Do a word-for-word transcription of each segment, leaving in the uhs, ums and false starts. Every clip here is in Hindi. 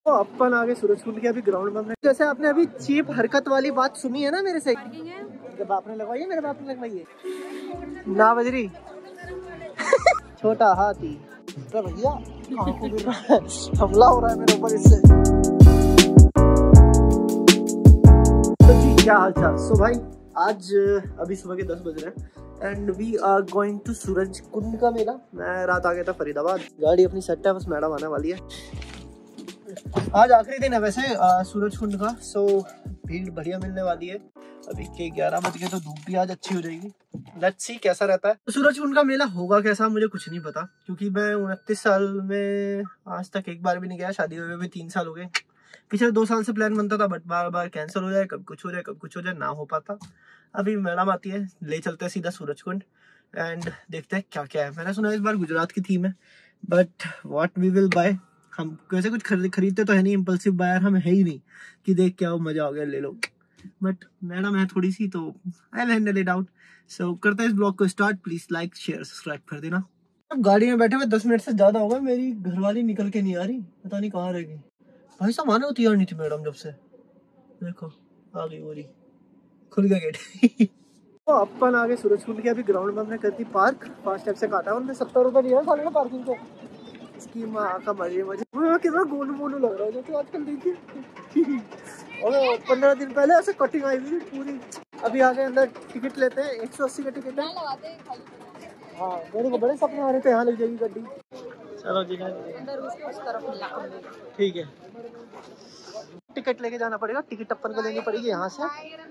तो अपन आगे सूरज कुंड के अभी ग्राउंड में। जैसे आपने अभी चीप हरकत वाली बात सुनी है ना मेरे से, जब आपने लगवाई है मेरे बाप ने लगवाई है ना बजरी छोटा हाथी तो भैया हमला हो रहा है मेरे ऊपर इससे। तो जी क्या हाल चाल। सो भाई आज अभी सुबह के दस बज रहे हैं and we are going to Surajkund का मेला। मैं रात आ गया था फरीदाबाद, गाड़ी अपनी सेट है, बस मैडम आने वाली है। आज आखिरी दिन है वैसे सूरज कुंड का, सो भीड़ बढ़िया मिलने वाली है। अभी के ग्यारह बज गए तो धूप भी आज अच्छी हो जाएगी। लेट्स सी कैसा रहता है। तो सूरज कुंड का मेला होगा कैसा मुझे कुछ नहीं पता, क्योंकि मैं उनतीस साल में आज तक एक बार भी नहीं गया। शादी हुए भी तीन साल हो गए। पिछले दो साल से प्लान बनता था बट बार बार कैंसिल हो जाए, कब कुछ हो जाए कब कुछ हो जाए, ना हो पाता। अभी मैडम आती है, ले चलते हैं सीधा सूरज कुंड एंड देखते हैं क्या क्या है। मैंने सुना इस बार गुजरात की थीम है but what we will buy. हम कैसे कुछ खरीद खरीदते तो है नहीं, इम्पल्सिव बायर हम है ही नहीं कि देख क्या मजा हो गया ले लो। बट मैडम है थोड़ी सी तो I handle it out. So करते हैं इस ब्लॉग को start. Please like share subscribe कर देना। अब गाड़ी में बैठे हुए दस मिनट से ज्यादा होगा, मेरी घरवाली निकल के नहीं आ रही, पता नहीं कहाँ रह गई। भाई साहब आने को तैयार नहीं थी मैडम जब से। देखो आ गई, वो रही, खुल गया गेट। तो अपन आगे सूरज कुंड के अभी ग्राउंड में हमने कर दी पार्क। फास्ट टैग से काटा है उन्होंने, सत्तर रुपए लिया है साले पार्किंग को। इसकी माँ का मजे मजे कितना गोलू मोलू लग रहा है जो आजकल देखिए। और पंद्रह दिन पहले ऐसे कटिंग आई हुई पूरी। अभी आगे अंदर टिकट लेते हैं, एक सौ अस्सी का टिकट है। हाँ मेरे को बड़े सपने आ रहे थे यहाँ लग जाएगी गड्डी। चलो जी ठीक है, टिकट लेके जाना पड़ेगा। टिकट अपन को लेनी पड़ेगी यहाँ से।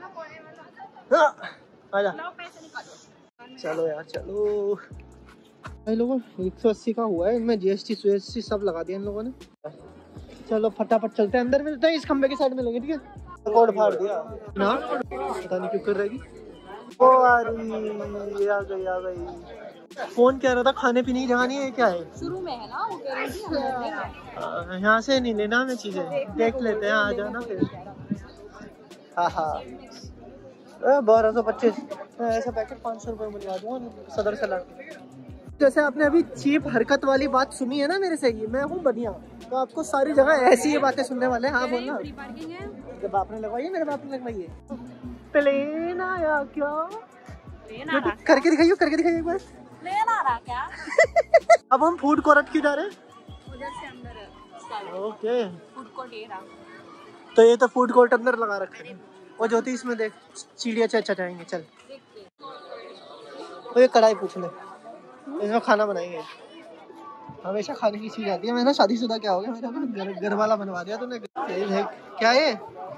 आजा चलो यार चलो। भाई लोगों एक सौ अस्सी का हुआ है, इनमें जीएसटी सीएसटी सब लगा दिया इन लोगों ने। चलो फटाफट चलते हैं, अंदर मिलते हैं, इस खंबे की साइड में लेंगे। ठीक है, कोड फाड़ दिया ना, पता नहीं क्यों कर रहेगी। ओ अरे आ गई आ गई। फोन कह रहा था खाने पीने की जगह नहीं है, क्या है शुरू में है ना वो कह रही थी। यहाँ से नहीं लेना हमें चीजें, देख लेते हैं आ जाना फिर। हाँ हाँ बारह सौ पच्चीस ऐसा पैकेट पाँच सौ रुपये मिलवा दूंगा सदर से ला। जैसे आपने अभी चीप हरकत वाली बात सुनी है ना मेरे से, मैं हूँ बढ़िया, तो आपको सारी जगह ऐसी ये बातें सुनने वाले हैं। हाँ बोलना, जब आपने लगवाई है मेरे बाप ने लगवाई है। प्लेन आया क्या? करके दिखाइए, करके दिखाइए एक बार। प्लेन आ रहा क्या? अब हम फूड कोर्ट क्यों जा रहे हैं? उधर से अंदर है। ओके फूड कोर्ट ये रहा। तो ये तो फूड कोर्ट अंदर लगा रखे हैं। और ज्योति इसमें देख चिड़िया चाचा जाएंगे। चल तो ये कढ़ाई पूछ ले, इसमें खाना बनाएंगे। हमेशा खाने की चीज आती है। मैं ना शादीशुदा क्या हो गया, मेरा घर, घर वाला बनवा दिया तूने। क्या है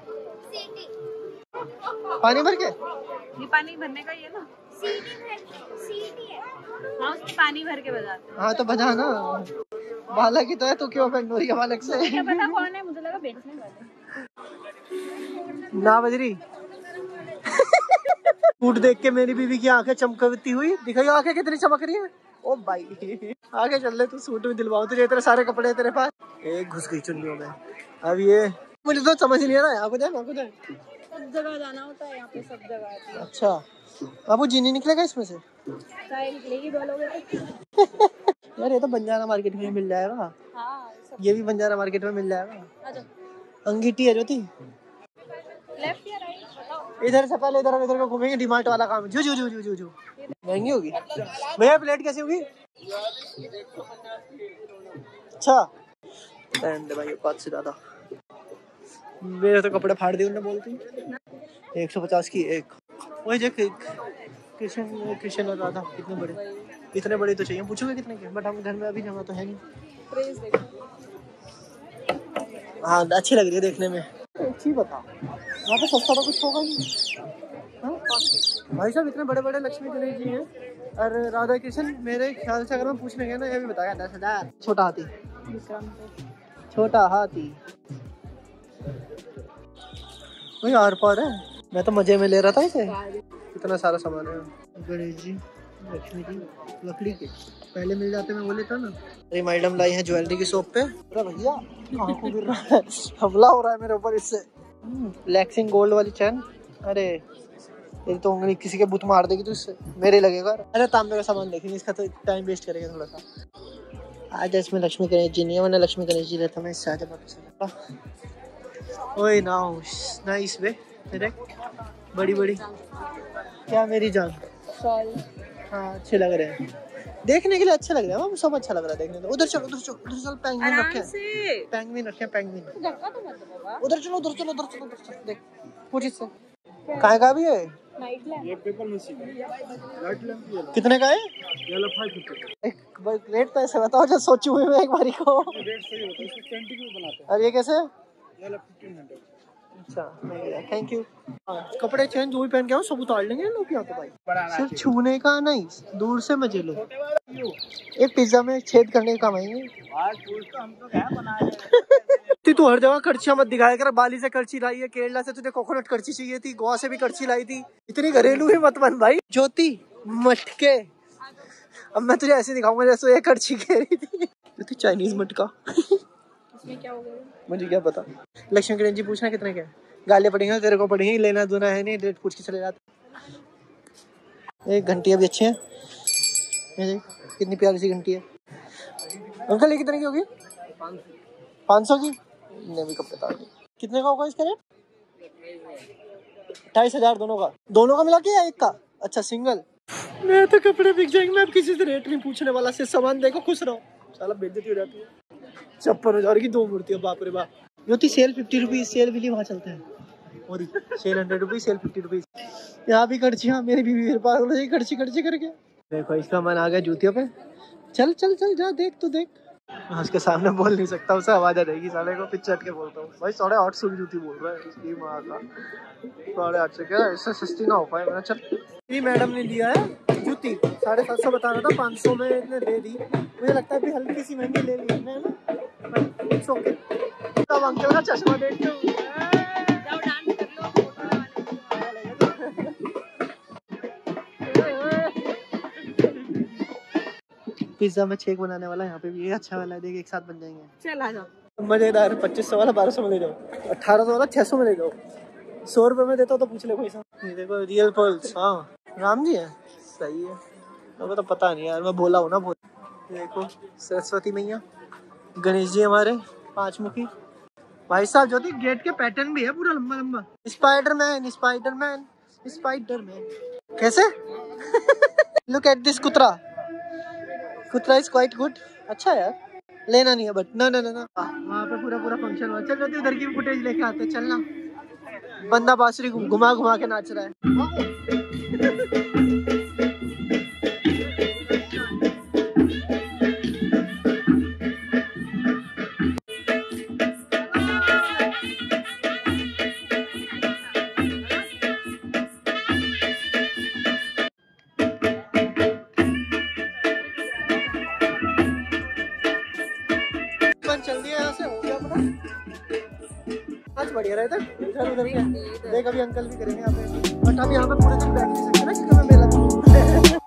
पानी भर के? ये पानी भरने का ये ना सीटी है। हाँ पानी भर के बजाते हैं। हाँ तो बजा ना, बालक ही तो है, तू क्यों ऑफेंड हो रही है बालक से? क्या पता कौन है, मुझे लगा बेचने वाले ना बजरी। सूट देख के मेरी बीवी की आंखें चमकती हुई दिखाई। आंखें कितनी चमक रही है। ओ भाई आगे चल ले, तू सूट में दिलवाऊं तुझे, तेरे सारे कपड़े तेरे पास। एक घुस गई चुन्नियों में। अब ये मुझे तो समझ नहीं आ रहा, यहाँ को जाए वहाँ को जाए, सब जगह जाना होता है, यहाँ पे सब जगह आती है। अच्छा बाबू जी नहीं निकलेगा इसमें से? निकलेगी दो लोग। यार ये तो बंजारा मार्केट में मिल जाएगा। हाँ, ये भी बंजारा मार्केट में मिल जाएगा। अंगीठी है ज्योति, लेफ्ट या राइट बताओ। इधर से पहले इधर इधर को घूमेंगे। डिमार्ट वाला काम। जू जू जू जू जू जू महंगी होगी भैया। प्लेट कैसी होगी? अच्छा भाई पाँच से ज्यादा। मेरे तो कपड़े फाड़ दिए उन्होंने बोलती। एक सौ पचास की एक। वही देख कृष्ण कृष्ण और राधा कितने बड़े, इतने बड़े तो चाहिए। पूछोगे कितने के, बट हम घर में अभी जमा तो है नहीं। हाँ अच्छी लग रही है देखने में। अच्छी बता, वहाँ पे सस्ता तो कुछ होगा नहीं। भाई साहब इतने बड़े बड़े लक्ष्मी गणेश जी हैं और राधा कृष्ण। मेरे ख्याल से अगर मैं पूछने गया ना, ये भी बताया दस हजार। छोटा हाथी, छोटा हाथी वही आर पार है। मैं तो मजे में ले रहा था इसे। इतना सारा सामान है। गणेश जी, लक्ष्मी जी लकड़ी के पहले मिल जाते, मैं वो लेता ना। अरे मैडम लाई है ज्वेलरी की शॉप पे। अरे भैया आंखों गिर रहा है, हमला हो रहा है मेरे ऊपर इससे। फ्लेक्सिंग गोल्ड वाली चैन। अरे ये तो उंगली किसी के बुत मार देगी तो इससे मेरे लगेगा। अरे तांबे का सामान देखेंगे, इसका तो टाइम वेस्ट करेंगे थोड़ा सा। आज इसमें लक्ष्मी गणेश जी नहीं है, वरना लक्ष्मी गणेश जी रहता मैं इससे आजा वापस। ओए नाउ नाइस वे तेरे बड़ी बड़ी क्या मेरी जान। हाँ अच्छे लग रहे हैं, देखने के लिए अच्छे लग रहे हैं, सब अच्छा लग रहा है देखने को। उधर चलो उधर चलो उधर चलो, पेंगुइन रखे हैं, पेंगुइन रखे हैं, पेंगुइन। उधर चलो उधर चलो उधर चलो उधर चलो, देख पूछ इससे कहाँ का भी है ये पेपर मशीन कितने का है? एक रेट पैसे बताओ जो सोची हुई मैं एक बारी को। रेट सही होता है, इसको पेंटिंग में बनाते हैं। और ये कैसे? अच्छा थैंक यू। कपड़े चेंज जो भी पहन के आओ सब उतार लेंगे लोग यहाँ तो भाई, सिर्फ छूने का नहीं, दूर से मजे लो। एक पिज्जा में छेद करने का काम आएंगे। तू हर जगह कर्चियां मत दिखाया कर, बाली से कर्ची लाई है, केरला से तुझे कोकोनट कर्ची चाहिए थी, गोवा से भी कर्ची लाई थी, इतनी घरेलू ही मत बन भाई। ज्योति मटके, अब मैं तुझे ऐसे दिखाऊंगा जैसे ये कर्ची कह रही थी। ज्योति चाइनीज मटका इसमें क्या हो गया मुझे क्या पता। लक्ष्मी गणेश जी पूछना कितने के, गालियां पड़ेंगे तेरे को, पड़ेंगे लेना दूना है नहीं, रेट पूछ के चले जाते। एक घंटी अभी अच्छी है, कितनी प्यारी सी घंटी है। अंकल ये कितने की होगी? पाँच सौ की ने भी कब बता दी। कितने का होगा इसका रेट? अट्ठाईस हजार दोनों का, दोनों का मिला के या एक का? अच्छा सिंगल। मैं तो कपड़े बिक जाएंगे, मैं अब किसी से रेट नहीं पूछने वाला, सिर्फ सामान देखो खुश रहो। साला बेइज्जती हो जाती है। छप्पन हजार की दो मूर्तियां, बाप रे बाप। योती सेल फिफ्टी रुपीज, सेल भी वहाँ चलता है और sale hundred rupees, sale fifty rupees. यहाँ भी कर्चियाँ, मेरी बीवी फिर पागल हो जाएगी कर्ची कर्ची करके। देखो इसका मन आ गया जूतियों पे, चल चल चल जा देख तो देख। उसके सामने बोल नहीं सकता, उसे आवाज आ जाएगी साले को, पीछे हट के बोलता हूँ भाई साढ़े आठ सौ की जूती बोल रहा है इसकी माँ का। साढ़े आठ सौ क्या, इससे सस्ती ना हो पाए। मैंने चल ये मैडम ने दिया है जूती, साढ़े सात सौ बता रहा था, पाँच सौ में इतने दे दी। मुझे लगता है अभी हल्की सी महंगी ले ली हमने है ना। तब अंकल का चश्मा देख के पिज्जा में छेक बनाने वाला यहाँ पे भी, ये अच्छा वाला है, देख एक साथ बन जाएंगे। चल आ जाओ। मजेदार। पच्चीस सौ वाला बारह सौ में ले जाओ, अठारह सौ वाला छह सौ में ले जाओ, सौ रुपए में देता हूँ तो पूछ ले कोई सा। ये देखो रियल पर्ल्स, हाँ राम जी है, सही है। मेरे को तो पता नहीं यार, मैं बोला हूँ ना बोल। देखो सरस्वती मैया, गणेश जी हमारे पांच मुखी। भाई साहब ज्योति गेट के पैटर्न भी है पूरा लंबा लंबा। स्पाइडरमैन स्पाइडरमैन स्पाइडरमैन कैसे? लुक एट दिस कुतरा, कुतरा इज क्वाइट गुड। अच्छा यार लेना नहीं है बट ना ना ना ना। वहाँ पे पूरा पूरा फंक्शन हुआ। चल ज्योति उधर की फुटेज लेके आते, चलना। बंदा बांसुरी घुमा घुमा के नाच रहा है। चल दिया यहाँ से, क्या पता आज बढ़िया रहता। इधर उधर के देख, अभी अंकल भी करेंगे यहाँ पे, बट अब यहाँ पे पूरे दिन बैठ नहीं सकते ना क्योंकि मैं मेला